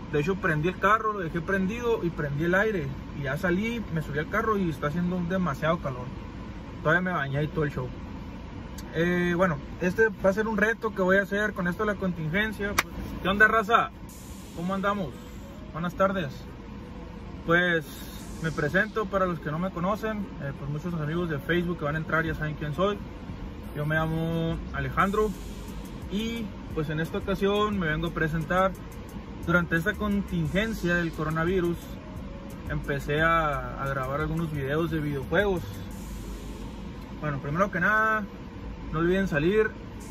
De hecho prendí el carro, lo dejé prendido y prendí el aire. Y ya salí, me subí al carro y está haciendo demasiado calor. Todavía me bañé y todo el show. Bueno, este va a ser un reto que voy a hacer con esto de la contingencia. Pues, ¿qué onda, raza? ¿Cómo andamos? Buenas tardes. Pues me presento para los que no me conocen. Pues muchos amigos de Facebook que van a entrar ya saben quién soy. Yo me llamo Alejandro. Y pues en esta ocasión me vengo a presentar. Durante esta contingencia del coronavirus empecé a grabar algunos videos de videojuegos. Bueno, primero que nada, no olviden salir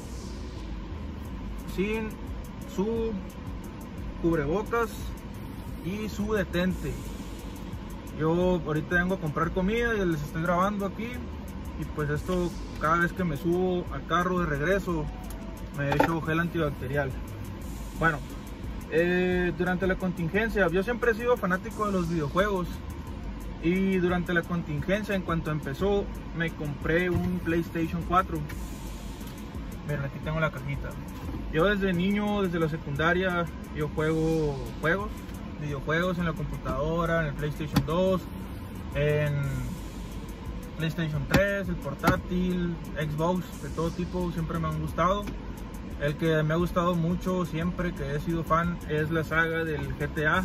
sin su cubrebocas y su detente. Yo ahorita vengo a comprar comida y les estoy grabando aquí. Y pues esto, cada vez que me subo al carro de regreso, me echo gel antibacterial. Bueno, durante la contingencia, yo siempre he sido fanático de los videojuegos. Y durante la contingencia, en cuanto empezó, me compré un PlayStation 4. Miren, aquí tengo la cajita. Yo desde niño, desde la secundaria, yo juego videojuegos en la computadora, en el PlayStation 2, en PlayStation 3, el portátil, Xbox, de todo tipo, siempre me han gustado. El que me ha gustado mucho siempre, que he sido fan, es la saga del GTA,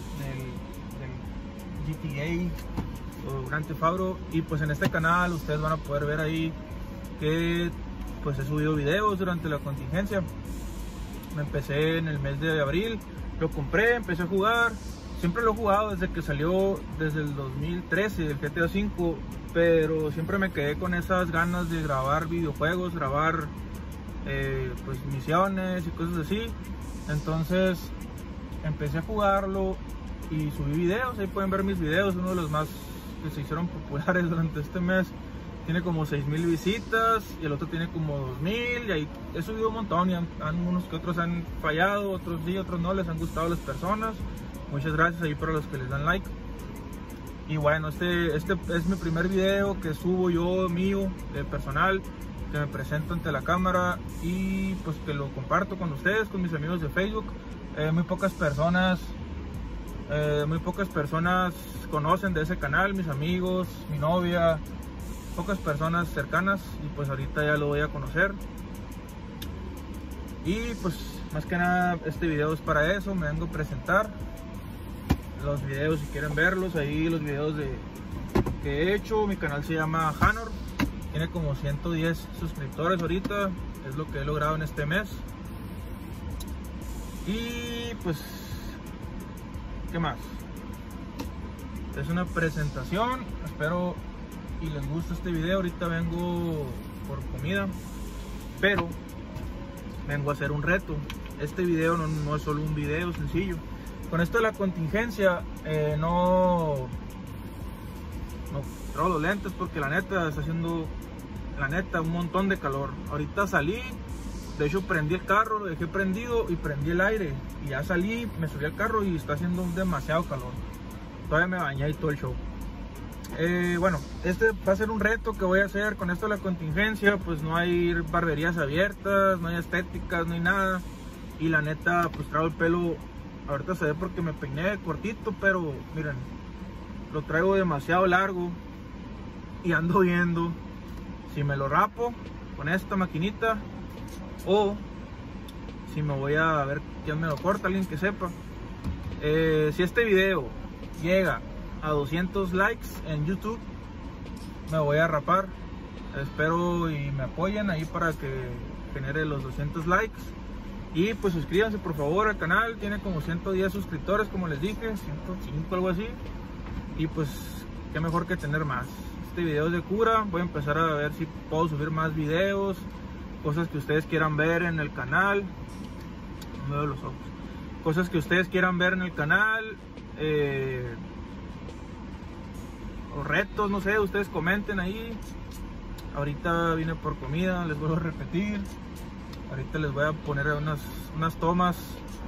del GTA o Grand Theft Auto. Y pues en este canal ustedes van a poder ver ahí que pues he subido videos durante la contingencia. Me empecé en el mes de abril, lo compré, empecé a jugar. Siempre lo he jugado desde que salió, desde el 2013, el GTA V, pero siempre me quedé con esas ganas de grabar videojuegos, grabar pues misiones y cosas así. Entonces empecé a jugarlo y subí videos. Ahí pueden ver mis videos. Uno de los más que se hicieron populares durante este mes tiene como 6,000 visitas y el otro tiene como 2,000. Y ahí he subido un montón y unos que otros han fallado, otros sí, otros no, les han gustado las personas. Muchas gracias ahí para los que les dan like. Y bueno, este es mi primer video que subo yo mío, personal, que me presento ante la cámara y pues que lo comparto con ustedes, con mis amigos de Facebook. Muy pocas personas conocen de ese canal, mis amigos, mi novia, pocas personas cercanas, y pues ahorita ya lo voy a conocer. Y pues más que nada este video es para eso, me vengo a presentar. Los videos, si quieren verlos, ahí los videos que he hecho. Mi canal se llama Hanor, tiene como 110 suscriptores ahorita, es lo que he logrado en este mes. Y pues, ¿qué más? Es una presentación, espero y les guste este video. Ahorita vengo por comida, pero vengo a hacer un reto. Este video no es solo un video sencillo. Con esto de la contingencia, no traigo los lentes porque la neta está haciendo, un montón de calor. Ahorita salí, de hecho prendí el carro, lo dejé prendido y prendí el aire. Y ya salí, me subí al carro y está haciendo demasiado calor. Todavía me bañé y todo el show. Bueno, este va a ser un reto que voy a hacer con esto de la contingencia. Pues no hay barberías abiertas, no hay estéticas, no hay nada. Y la neta, pues traigo el pelo, ahorita se ve porque me peiné cortito, pero miren, lo traigo demasiado largo. Y ando viendo si me lo rapo con esta maquinita o si me voy a ver quién me lo corta, alguien que sepa. Si este video llega a 200 likes en YouTube, me voy a rapar. Espero y me apoyen ahí para que genere los 200 likes. Y pues suscríbanse por favor al canal, tiene como 110 suscriptores, como les dije, 105, algo así. Y pues qué mejor que tener más. Este video es de cura, voy a empezar a ver si puedo subir más videos, cosas que ustedes quieran ver en el canal. No me veo los ojos. Cosas que ustedes quieran ver en el canal, o retos, no sé, ustedes comenten ahí. Ahorita vine por comida, les vuelvo a repetir. Ahorita les voy a poner unas tomas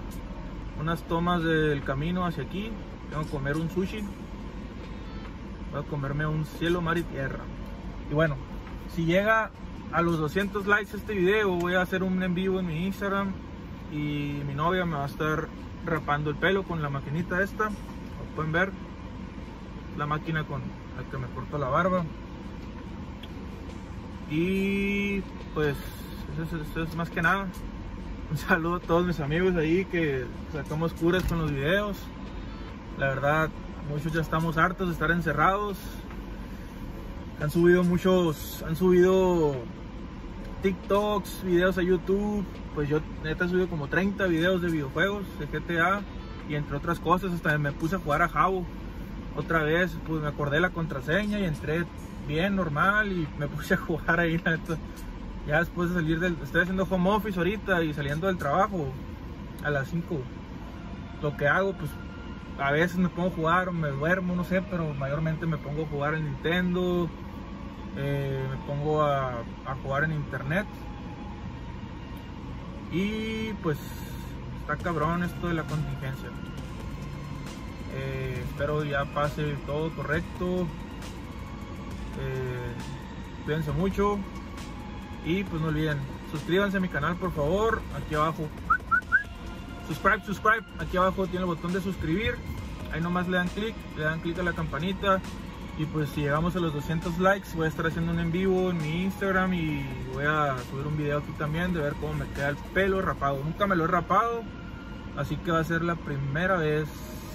del camino hacia aquí. Tengo que comer un sushi. Voy a comerme un cielo, mar y tierra. Y bueno, si llega a los 200 likes este video, voy a hacer un en vivo en mi Instagram y mi novia me va a estar rapando el pelo con la maquinita esta, como pueden ver, la máquina con la que me corto la barba. Y pues eso es más que nada. Un saludo a todos mis amigos ahí que sacamos curas con los videos. La verdad, muchos ya estamos hartos de estar encerrados. Han subido TikToks, videos a YouTube. Pues yo neta he subido como 30 videos de videojuegos de GTA, y entre otras cosas hasta me puse a jugar a Jabo otra vez. Pues me acordé la contraseña y entré bien normal y me puse a jugar ahí, neta. Ya después de salir estoy haciendo home office ahorita y saliendo del trabajo a las 5, lo que hago, pues a veces me pongo a jugar o me duermo, no sé, pero mayormente me pongo a jugar en Nintendo, me pongo a jugar en internet. Y pues está cabrón esto de la contingencia. Espero ya pase todo correcto. Cuídense mucho. Y pues no olviden, suscríbanse a mi canal por favor, aquí abajo. Subscribe, aquí abajo tiene el botón de suscribir. Ahí nomás le dan clic a la campanita. Y pues si llegamos a los 200 likes, voy a estar haciendo un en vivo en mi Instagram y voy a subir un video aquí también de ver cómo me queda el pelo rapado. Nunca me lo he rapado, así que va a ser la primera vez.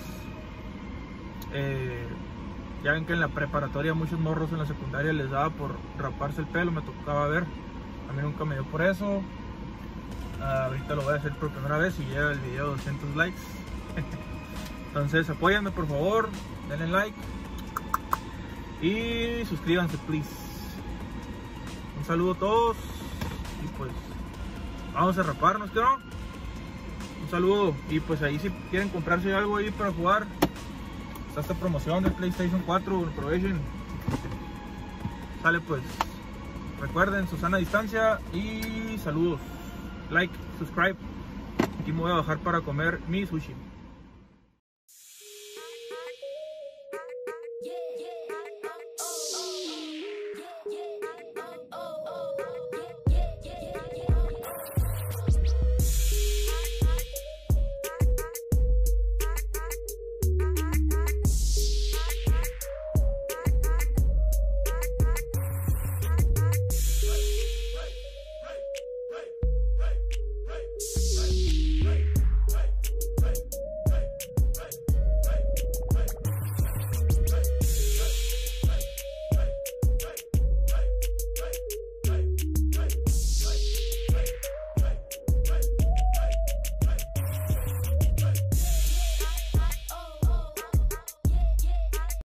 Ya ven que en la preparatoria muchos morros en la secundaria les daba por raparse el pelo, me tocaba ver. A mí nunca me dio por eso. Ahorita lo voy a hacer por primera vez y llega el video a 200 likes. Entonces apóyenme por favor, denle like y suscríbanse please. Un saludo a todos y pues vamos a raparnos, ¿qué no? Un saludo, y pues ahí si quieren comprarse algo ahí para jugar, está esta promoción de PlayStation 4, aprovechen. Sale pues. Recuerden su sana distancia y saludos. Like, subscribe. Aquí me voy a bajar para comer mi sushi.